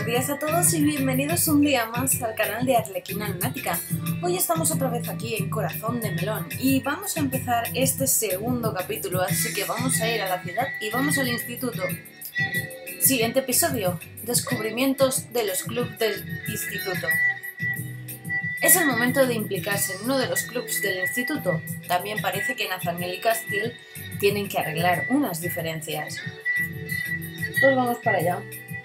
Buenos días a todos y bienvenidos un día más al canal de Arlequina Lunática. Hoy estamos otra vez aquí en Corazón de Melón y vamos a empezar este segundo capítulo, así que vamos a ir a la ciudad y vamos al instituto. Siguiente episodio, descubrimientos de los clubes del instituto. Es el momento de implicarse en uno de los clubes del instituto. También parece que Nathaniel y Castiel tienen que arreglar unas diferencias. Pues vamos para allá.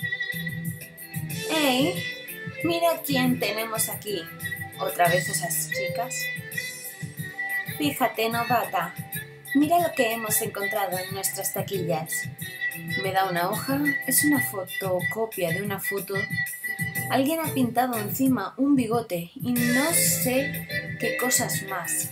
¡Hey! Mira quién tenemos aquí. ¿Otra vez esas chicas? Fíjate, novata. Mira lo que hemos encontrado en nuestras taquillas. Me da una hoja. Es una fotocopia de una foto. Alguien ha pintado encima un bigote y no sé qué cosas más.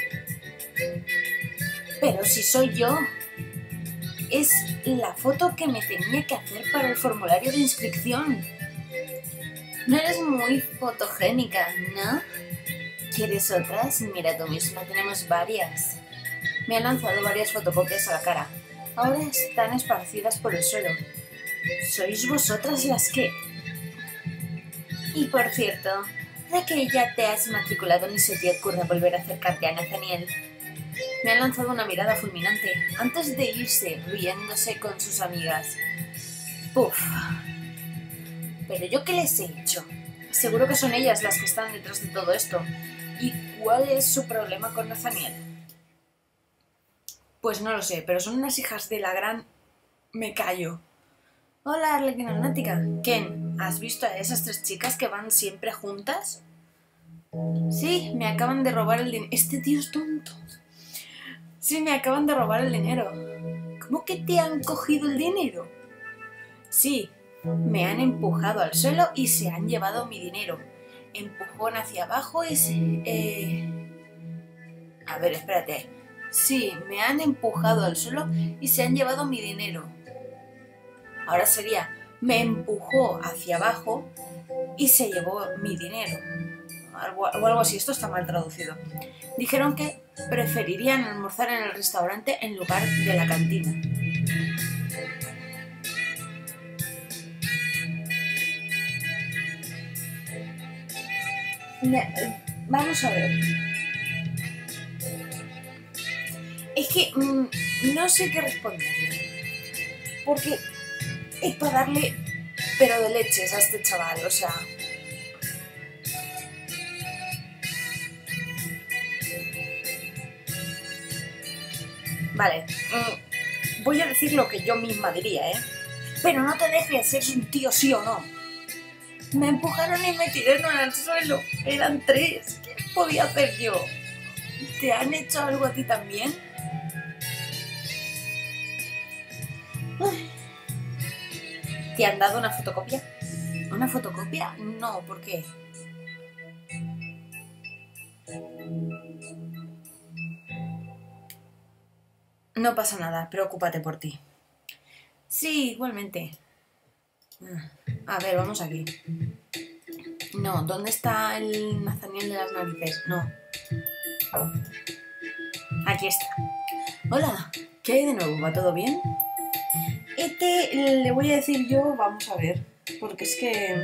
Pero si soy yo. Es la foto que me tenía que hacer para el formulario de inscripción. No eres muy fotogénica, ¿no? ¿Quieres otras? Mira tú misma, tenemos varias. Me han lanzado varias fotocopias a la cara. Ahora están esparcidas por el suelo. ¿Sois vosotras las que...? Y por cierto, ¿de que ya te has matriculado ni se te ocurre volver a acercarte a Nathaniel? Me han lanzado una mirada fulminante antes de irse riéndose con sus amigas. Puf. ¿Pero yo qué les he hecho? Seguro que son ellas las que están detrás de todo esto. ¿Y cuál es su problema con Nathaniel? Pues no lo sé, pero son unas hijas de la gran... Me callo. Hola, Arlequina Lunática. Ken, ¿has visto a esas tres chicas que van siempre juntas? Sí, me acaban de robar el dinero. Este tío es tonto. Sí, me acaban de robar el dinero. ¿Cómo que te han cogido el dinero? Sí. Me han empujado al suelo y se han llevado mi dinero. Empujón hacia abajo y se... A ver, espérate. Sí, me han empujado al suelo y se han llevado mi dinero. Ahora sería, me empujó hacia abajo y se llevó mi dinero. O algo así, esto está mal traducido. Dijeron que preferirían almorzar en el restaurante en lugar de la cantina. Vamos a ver. Es que no sé qué responderle. Porque es para darle pero de leches a este chaval, o sea... Vale, voy a decir lo que yo misma diría, ¿eh? Pero no te dejes, ¿eres un tío sí o no? Me empujaron y me tiraron al suelo. Eran tres. ¿Qué podía hacer yo? ¿Te han hecho algo a ti también? ¿Te han dado una fotocopia? ¿Una fotocopia? No, ¿por qué? No pasa nada, preocúpate por ti. Sí, igualmente. A ver, vamos aquí. No, ¿dónde está el Nathaniel de las narices? No. Aquí está. Hola, ¿qué hay de nuevo? ¿Va todo bien? Le voy a decir yo, vamos a ver, porque es que...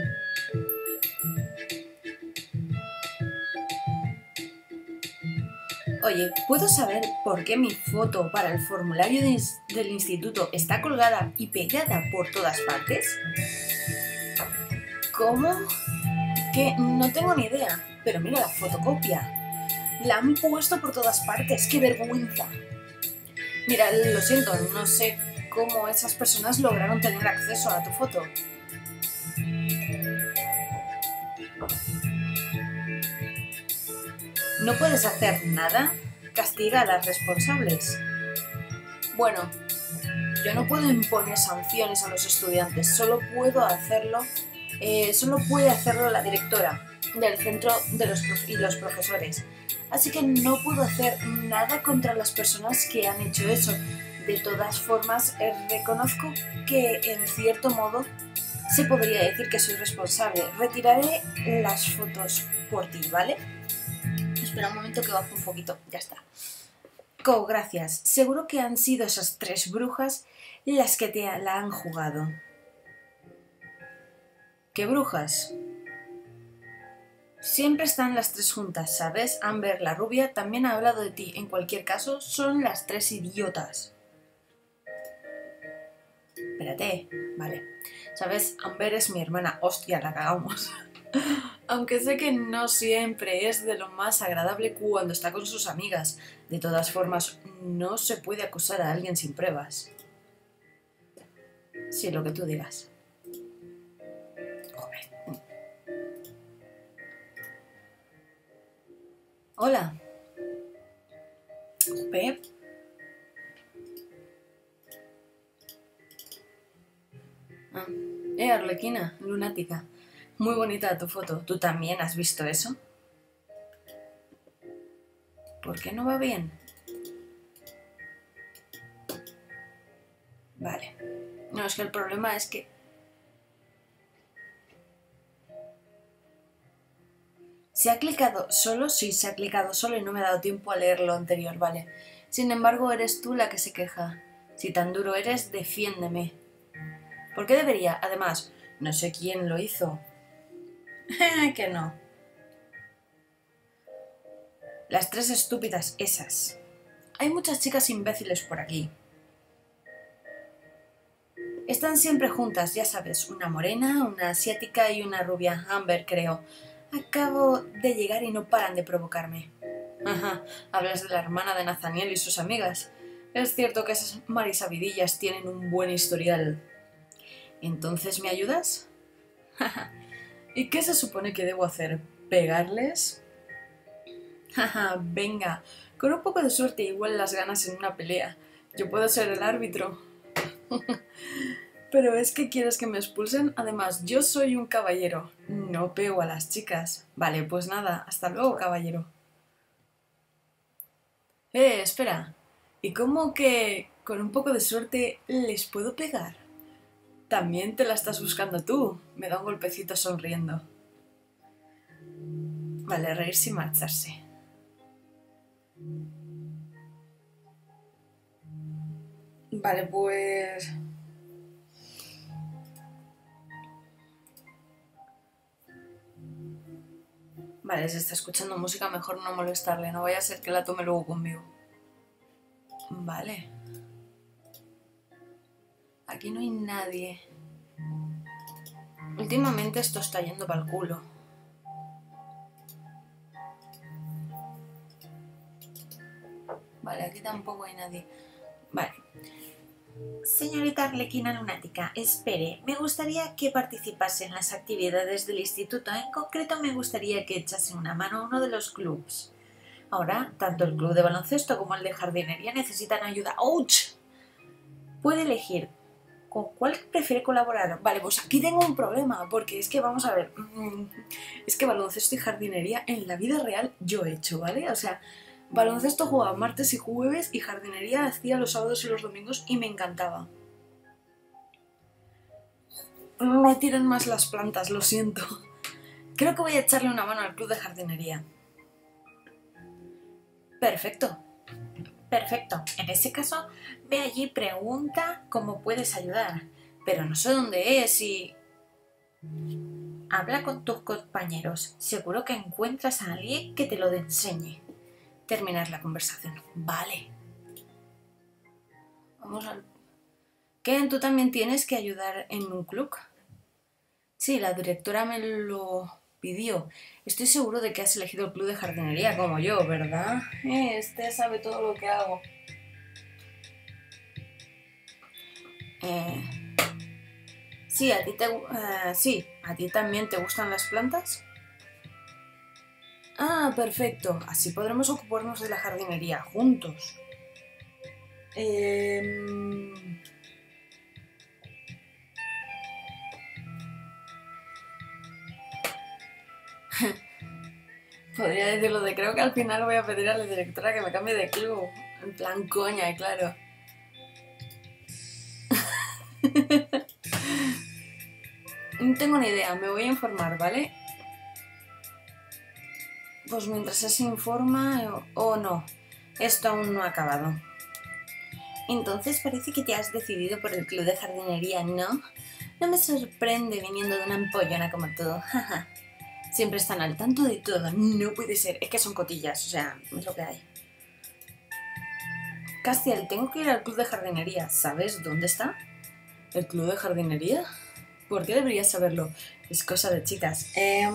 Oye, ¿puedo saber por qué mi foto para el formulario del instituto está colgada y pegada por todas partes? ¿Cómo? Que no tengo ni idea, pero mira la fotocopia. La han puesto por todas partes, ¡qué vergüenza! Mira, lo siento, no sé cómo esas personas lograron tener acceso a tu foto. ¿No puedes hacer nada? Castiga a las responsables. Bueno, yo no puedo imponer sanciones a los estudiantes, solo puede hacerlo la directora del centro y los profesores. Así que no puedo hacer nada contra las personas que han hecho eso. De todas formas, reconozco que en cierto modo se podría decir que soy responsable. Retiraré las fotos por ti, ¿vale? Espera un momento que bajo un poquito. Ya está. Gracias. Seguro que han sido esas tres brujas las que te la han jugado. ¿Qué brujas? Siempre están las tres juntas, ¿sabes? Amber, la rubia, también ha hablado de ti. En cualquier caso, son las tres idiotas. Espérate, vale. ¿Sabes? Amber es mi hermana. Hostia, la cagamos. Aunque sé que no siempre es de lo más agradable cuando está con sus amigas. De todas formas, no se puede acusar a alguien sin pruebas. Sí, lo que tú digas. Joder. Hola. Pep. Ah. Arlequina, lunática. Muy bonita tu foto. ¿Tú también has visto eso? ¿Por qué no va bien? Vale. No, es que el problema es que... ¿Se ha clicado solo? Sí, se ha clicado solo y no me ha dado tiempo a leer lo anterior, vale. Sin embargo, eres tú la que se queja. Si tan duro eres, defiéndeme. ¿Por qué debería? Además, no sé quién lo hizo. Que no. Las tres estúpidas esas. Hay muchas chicas imbéciles por aquí. Están siempre juntas, ya sabes, una morena, una asiática y una rubia, Amber, creo. Acabo de llegar y no paran de provocarme. Ajá, hablas de la hermana de Nathaniel y sus amigas. Es cierto que esas marisabidillas tienen un buen historial. ¿Entonces me ayudas? ¿Y qué se supone que debo hacer? ¿Pegarles? Jaja, venga, con un poco de suerte igual las ganas en una pelea. Yo puedo ser el árbitro. Pero es que quieres que me expulsen. Además, yo soy un caballero. No pego a las chicas. Vale, pues nada, hasta luego, caballero. Espera. ¿Y cómo que con un poco de suerte les puedo pegar? También te la estás buscando tú. Me da un golpecito sonriendo. Vale, reírse y marcharse. Vale, pues... Vale, si está escuchando música, mejor no molestarle. No vaya a ser que la tome luego conmigo. Vale. Aquí no hay nadie. Últimamente esto está yendo para el culo. Vale, aquí tampoco hay nadie. Vale. Señorita Arlequina Lunática, espere, me gustaría que participase en las actividades del instituto. En concreto, me gustaría que echase una mano a uno de los clubs. Ahora, tanto el club de baloncesto como el de jardinería necesitan ayuda. ¡Ouch! Puede elegir con cuál prefiere colaborar. Vale, pues aquí tengo un problema, porque es que, vamos a ver, es que baloncesto y jardinería en la vida real yo he hecho, ¿vale? O sea, baloncesto jugaba martes y jueves y jardinería hacía los sábados y los domingos y me encantaba. No me tiran más las plantas, lo siento. Creo que voy a echarle una mano al club de jardinería. Perfecto. Perfecto. En ese caso, ve allí y pregunta cómo puedes ayudar. Pero no sé dónde es y... Habla con tus compañeros. Seguro que encuentras a alguien que te lo enseñe. Terminar la conversación. Vale. Vamos al... Ken, ¿tú también tienes que ayudar en un club? Sí, la directora me lo pidió. Estoy seguro de que has elegido el club de jardinería como yo, ¿verdad? Este sabe todo lo que hago. Sí, sí, ¿a ti también te gustan las plantas? Ah, perfecto. Así podremos ocuparnos de la jardinería juntos. Podría decirlo de creo que al final voy a pedir a la directora que me cambie de club. En plan coña, claro. No tengo ni idea, me voy a informar, ¿vale? Pues mientras se informa... Oh, no, esto aún no ha acabado. Entonces parece que te has decidido por el club de jardinería, ¿no? No me sorprende viniendo de una ampollona como tú. Siempre están al tanto de todo. No puede ser. Es que son cotillas, o sea, es lo que hay. Castiel, tengo que ir al club de jardinería. ¿Sabes dónde está? ¿El club de jardinería? ¿Por qué deberías saberlo? Es cosa de chicas.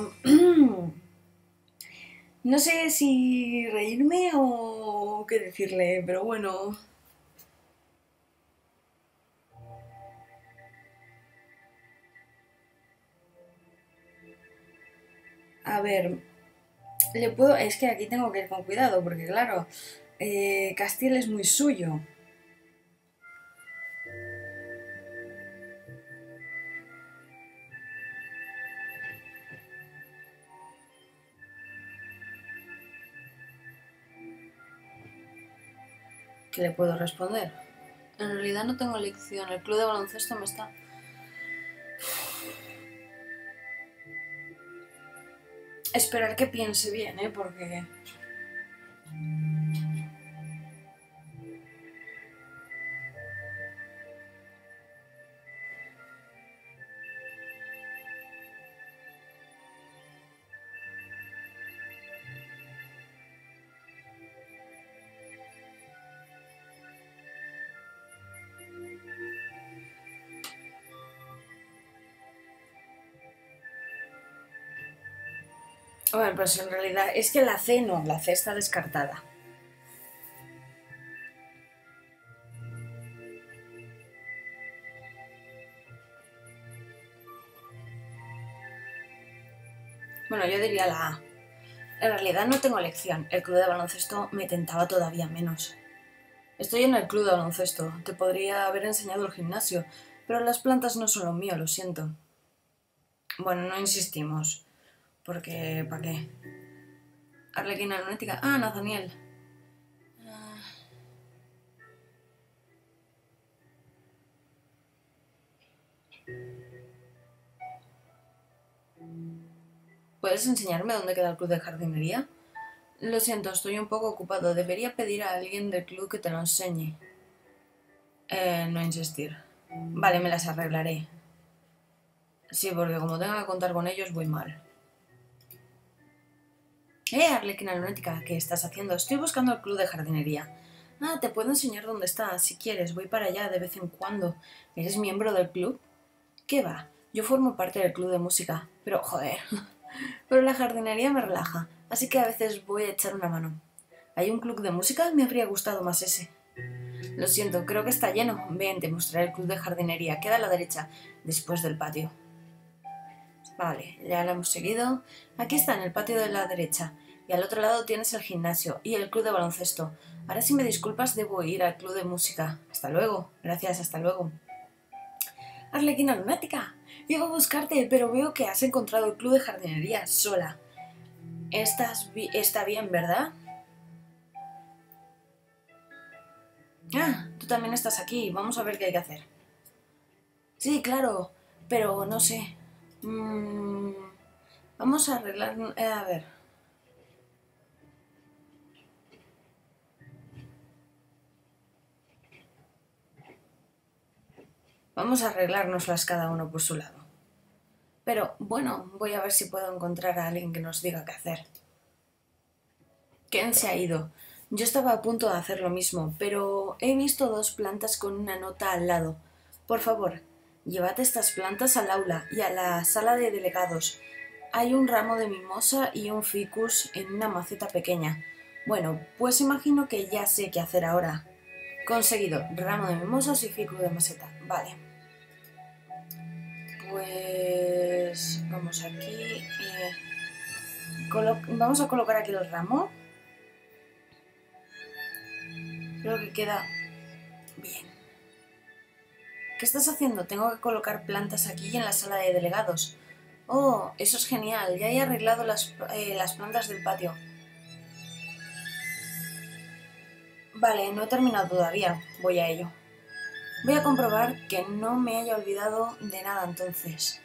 No sé si reírme o qué decirle, pero bueno. A ver, le puedo. Es que aquí tengo que ir con cuidado, porque claro, Castiel es muy suyo. ¿Qué le puedo responder? En realidad no tengo elección. El club de baloncesto me está. Esperar que piense bien, porque. Bueno, pues en realidad es que la C no, la C está descartada. Bueno, yo diría la A. En realidad no tengo elección. El club de baloncesto me tentaba todavía menos. Estoy en el club de baloncesto. Te podría haber enseñado el gimnasio, pero las plantas no son lo mío, lo siento. Bueno, no insistimos. Porque, ¿para qué? Arlequina lunática. Ah, Nathaniel. ¿Puedes enseñarme dónde queda el club de jardinería? Lo siento, estoy un poco ocupado. Debería pedir a alguien del club que te lo enseñe. No insistir. Vale, me las arreglaré. Sí, porque como tenga que contar con ellos, voy mal. Arlequina lunática, ¿qué estás haciendo? Estoy buscando el club de jardinería. Ah, te puedo enseñar dónde está, si quieres. Voy para allá de vez en cuando. ¿Eres miembro del club? ¿Qué va? Yo formo parte del club de música. Pero, joder. Pero la jardinería me relaja, así que a veces voy a echar una mano. ¿Hay un club de música? Me habría gustado más ese. Lo siento, creo que está lleno. Ven, te mostraré el club de jardinería. Queda a la derecha, después del patio. Vale, ya lo hemos seguido. Aquí está, en el patio de la derecha. Y al otro lado tienes el gimnasio y el club de baloncesto. Ahora si me disculpas debo ir al club de música. Hasta luego. Gracias, hasta luego. Arlequina lunática. Llego a buscarte, pero veo que has encontrado el club de jardinería sola. Está bien, ¿verdad? Ah, tú también estás aquí. Vamos a ver qué hay que hacer. Sí, claro, pero no sé. Mm, vamos a arreglar. A ver. Vamos a arreglárnoslas cada uno por su lado. Pero bueno, voy a ver si puedo encontrar a alguien que nos diga qué hacer. Ken se ha ido. Yo estaba a punto de hacer lo mismo, pero he visto dos plantas con una nota al lado. Por favor, llevad estas plantas al aula y a la sala de delegados. Hay un ramo de mimosa y un ficus en una maceta pequeña. Bueno, pues imagino que ya sé qué hacer ahora. Conseguido, ramo de mimosas y ficus de maceta. Vale. Pues vamos aquí. Vamos a colocar aquí el ramo. Creo que queda bien. ¿Qué estás haciendo? Tengo que colocar plantas aquí en la sala de delegados. Oh, eso es genial. Ya he arreglado las plantas del patio. Vale, no he terminado todavía. Voy a ello. Voy a comprobar que no me haya olvidado de nada entonces.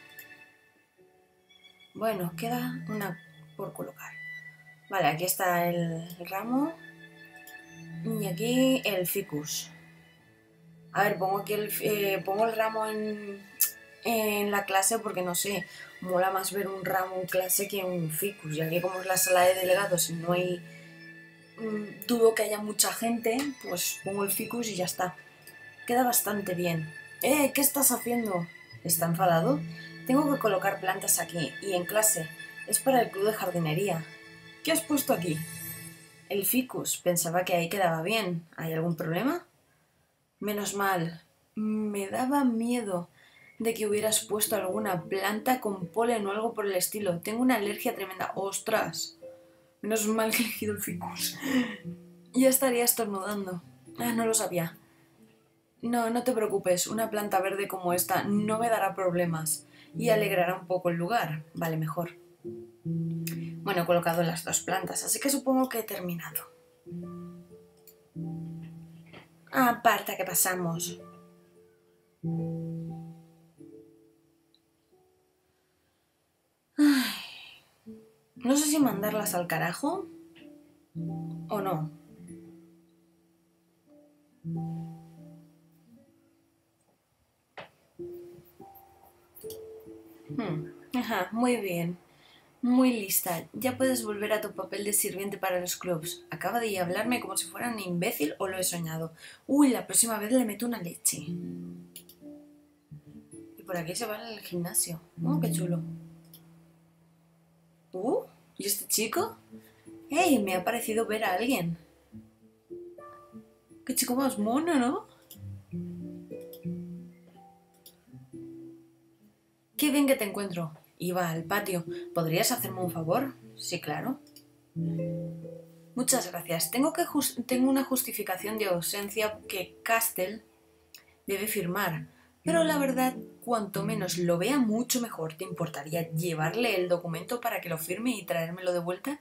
Bueno, queda una por colocar. Vale, aquí está el ramo. Y aquí el ficus. A ver, pongo el ramo en... en la clase porque no sé, mola más ver un ramo en clase que un ficus, ya que como es la sala de delegados y no hay, dudo que haya mucha gente, pues pongo el ficus y ya está. Queda bastante bien. ¿Qué estás haciendo? ¿Está enfadado? Tengo que colocar plantas aquí y en clase. Es para el club de jardinería. ¿Qué has puesto aquí? El ficus. Pensaba que ahí quedaba bien. ¿Hay algún problema? Menos mal. Me daba miedo de que hubieras puesto alguna planta con polen o algo por el estilo. Tengo una alergia tremenda. ¡Ostras! Menos mal que he elegido el ficus. Ya estaría estornudando. Ah, no lo sabía. No, no te preocupes. Una planta verde como esta no me dará problemas y alegrará un poco el lugar. Vale, mejor. Bueno, he colocado las dos plantas, así que supongo que he terminado. Aparta que pasamos. Ay, no sé si mandarlas al carajo o no. Ajá, muy bien. Muy lista. Ya puedes volver a tu papel de sirviente para los clubs. Acaba de hablarme como si fuera un imbécil o lo he soñado. Uy, la próxima vez le meto una leche. Y por aquí se va al gimnasio. Oh, qué chulo. ¿Y este chico? ¡Hey! Me ha parecido ver a alguien. ¡Qué chico más mono!, ¿no? ¡Qué bien que te encuentro! Iba al patio. ¿Podrías hacerme un favor? Sí, claro. Muchas gracias. Tengo una justificación de ausencia que Castell debe firmar. Pero la verdad, cuanto menos lo vea, mucho mejor. ¿Te importaría llevarle el documento para que lo firme y traérmelo de vuelta?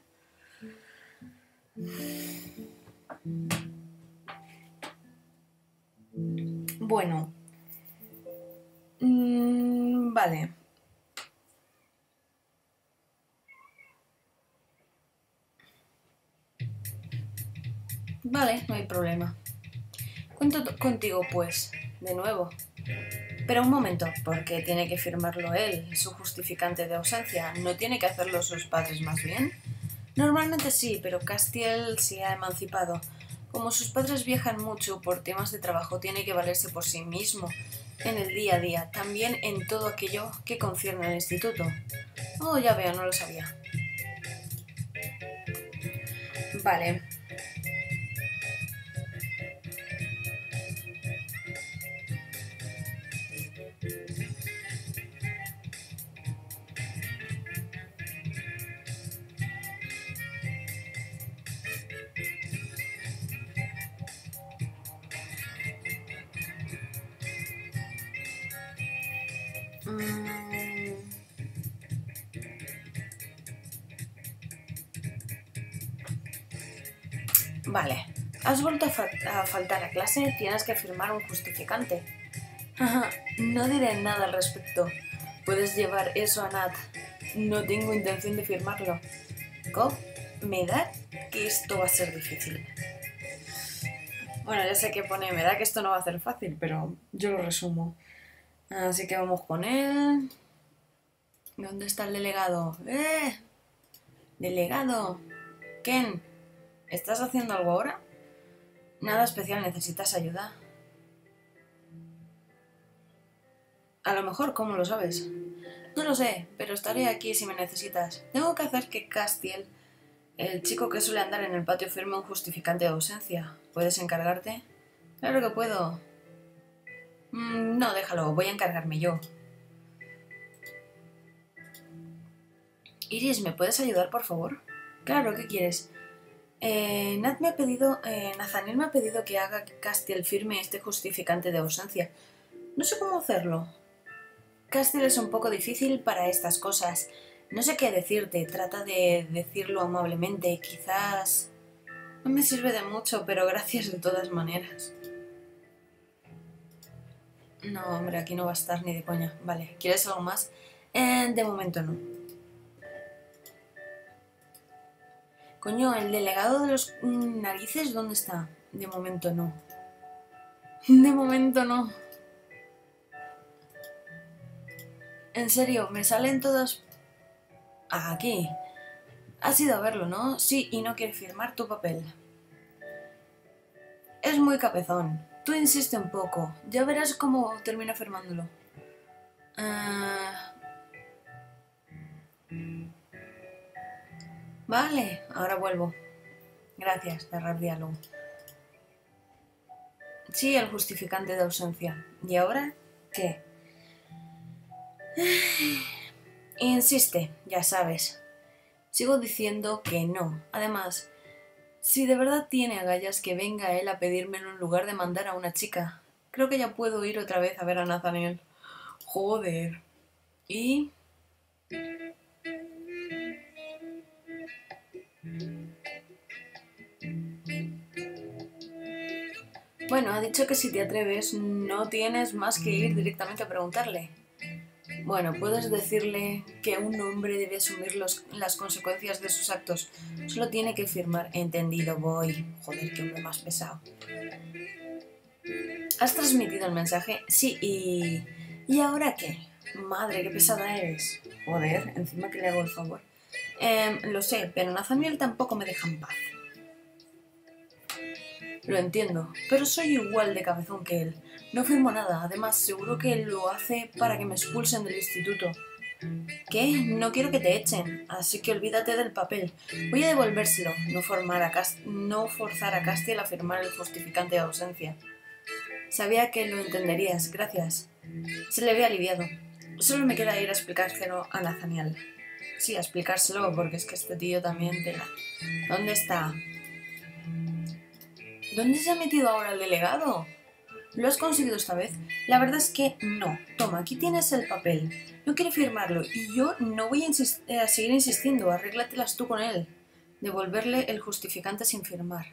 Bueno. Vale. Vale, no hay problema. Cuento contigo, pues, de nuevo. Pero un momento, porque tiene que firmarlo él, su justificante de ausencia. ¿No tiene que hacerlo sus padres más bien? Normalmente sí, pero Castiel se ha emancipado. Como sus padres viajan mucho por temas de trabajo, tiene que valerse por sí mismo en el día a día, también en todo aquello que concierne al instituto. Oh, ya veo, no lo sabía. Vale. Vale. Has vuelto a faltar a clase, tienes que firmar un justificante. No diré nada al respecto. Puedes llevar eso a Nat. No tengo intención de firmarlo. Cobb, me da que esto va a ser difícil. Bueno, ya sé que pone, me da que esto no va a ser fácil, pero yo lo resumo. Así que vamos con él. ¿Dónde está el delegado? Delegado. Ken, ¿estás haciendo algo ahora? Nada especial, ¿necesitas ayuda? A lo mejor, ¿cómo lo sabes? No lo sé, pero estaré aquí si me necesitas. Tengo que hacer que Castiel, el chico que suele andar en el patio, firme un justificante de ausencia. ¿Puedes encargarte? Claro que puedo. No, déjalo, voy a encargarme yo. Iris, ¿me puedes ayudar, por favor? Claro, ¿qué quieres? Nathaniel me ha pedido que haga que Castiel firme este justificante de ausencia. No sé cómo hacerlo. Castiel es un poco difícil para estas cosas. No sé qué decirte, trata de decirlo amablemente. Quizás no me sirve de mucho, pero gracias de todas maneras. No, hombre, aquí no va a estar ni de coña. Vale, ¿quieres algo más? De momento no. Coño, ¿el delegado de los narices dónde está? De momento no. De momento no. En serio, me salen todas... Ah, aquí. Has ido a verlo, ¿no? Sí, y no quiere firmar tu papel. Es muy cabezón. Tú insiste un poco. Ya verás cómo termina firmándolo. Vale, ahora vuelvo. Gracias, cerrar diálogo. Sí, el justificante de ausencia. ¿Y ahora qué? Insiste, ya sabes. Sigo diciendo que no. Además, si de verdad tiene agallas, que venga él a pedírmelo en lugar de mandar a una chica. Creo que ya puedo ir otra vez a ver a Nathaniel. Joder. Y... Bueno, ha dicho que si te atreves no tienes más que ir directamente a preguntarle. Bueno, puedes decirle que un hombre debe asumir las consecuencias de sus actos. Solo tiene que firmar. Entendido, voy. Joder, qué hombre más pesado. ¿Has transmitido el mensaje? Sí, y... ¿Y ahora qué? Madre, qué pesada eres. Joder, encima que le hago el favor. Lo sé, pero Nathaniel tampoco me deja en paz. Lo entiendo, pero soy igual de cabezón que él. No firmo nada, además seguro que él lo hace para que me expulsen del instituto. ¿Qué? No quiero que te echen, así que olvídate del papel. Voy a devolvérselo, no forzar a Castiel a firmar el justificante de ausencia. Sabía que lo entenderías, gracias. Se le ve aliviado. Solo me queda ir a explicárselo a Nathaniel. Sí, a explicárselo, porque es que este tío también tela. ¿Dónde está? ¿Dónde se ha metido ahora el delegado? ¿Lo has conseguido esta vez? La verdad es que no. Toma, aquí tienes el papel. No quiere firmarlo y yo no voy a seguir insistiendo. Arréglatelas tú con él. Devolverle el justificante sin firmar.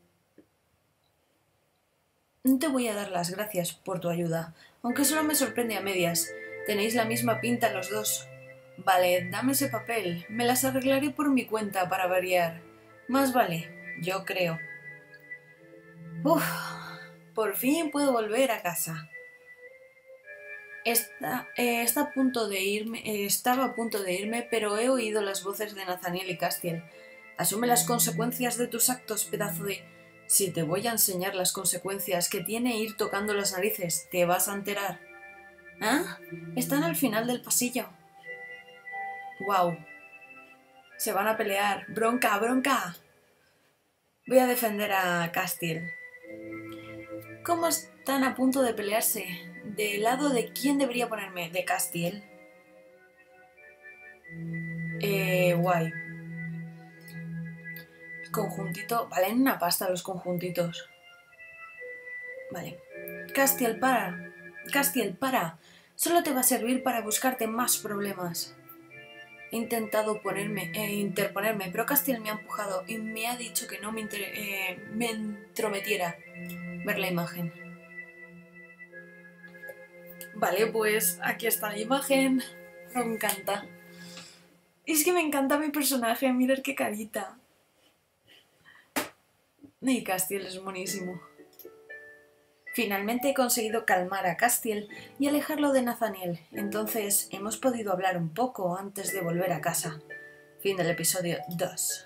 No te voy a dar las gracias por tu ayuda, aunque solo me sorprende a medias. Tenéis la misma pinta los dos. Vale, dame ese papel. Me las arreglaré por mi cuenta para variar. Más vale, yo creo. Uf, por fin puedo volver a casa. Estaba a punto de irme, pero he oído las voces de Nathaniel y Castiel. Asume las consecuencias de tus actos, pedazo de... Si te voy a enseñar las consecuencias que tiene ir tocando las narices, te vas a enterar. ¿Ah? Están al final del pasillo. ¡Guau! Se van a pelear. ¡Bronca, bronca! Voy a defender a Castiel. ¿Cómo están a punto de pelearse? ¿Del lado de quién debería ponerme? ¿De Castiel? Guay. Conjuntito. Valen una pasta los conjuntitos. Vale. Castiel, para. Castiel, para. Solo te va a servir para buscarte más problemas. He intentado interponerme, pero Castiel me ha empujado y me ha dicho que no me entrometiera. Ver la imagen. Vale, pues aquí está la imagen. Me encanta. Es que me encanta mi personaje, mirad qué carita. Y Castiel es buenísimo. Finalmente he conseguido calmar a Castiel y alejarlo de Nathaniel. Entonces hemos podido hablar un poco antes de volver a casa. Fin del episodio 2.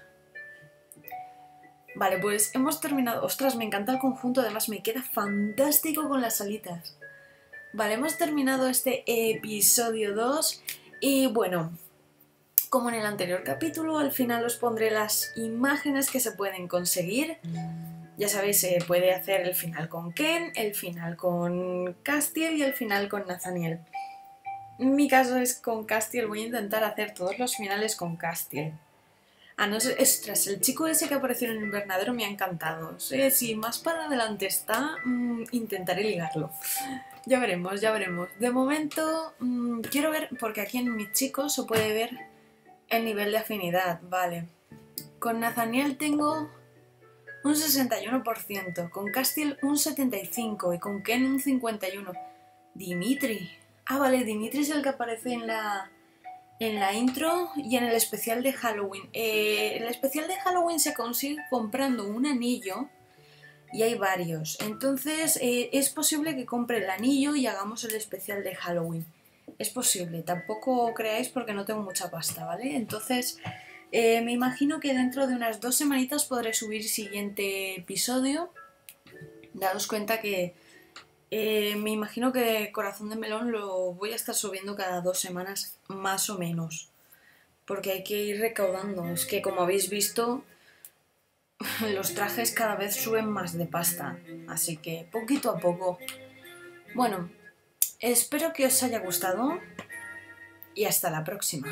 Vale, pues hemos terminado. Ostras, me encanta el conjunto, además me queda fantástico con las alitas. Vale, hemos terminado este episodio 2 y bueno, como en el anterior capítulo, al final os pondré las imágenes que se pueden conseguir. Ya sabéis, se puede hacer el final con Ken, el final con Castiel y el final con Nathaniel. En mi caso es con Castiel, voy a intentar hacer todos los finales con Castiel. Ah, no sé, ostras, el chico ese que apareció en el invernadero me ha encantado. Si más para adelante está, intentaré ligarlo. Ya veremos, ya veremos. De momento, quiero ver, porque aquí en mis chicos se puede ver el nivel de afinidad, vale. Con Nathaniel tengo un 61%, con Castiel un 75% y con Ken un 51%. Dimitri. Ah, vale, Dimitri es el que aparece en la intro y en el especial de Halloween. El especial de Halloween se consigue comprando un anillo y hay varios. Entonces es posible que compre el anillo y hagamos el especial de Halloween. es posible. Tampoco creáis porque no tengo mucha pasta, ¿vale? Entonces, me imagino que dentro de unas 2 semanitas podré subir siguiente episodio. Daos cuenta que me imagino que Corazón de Melón lo voy a estar subiendo cada 2 semanas más o menos. Porque hay que ir recaudando. Es que como habéis visto, los trajes cada vez suben más de pasta. Así que poquito a poco. Bueno, espero que os haya gustado y hasta la próxima.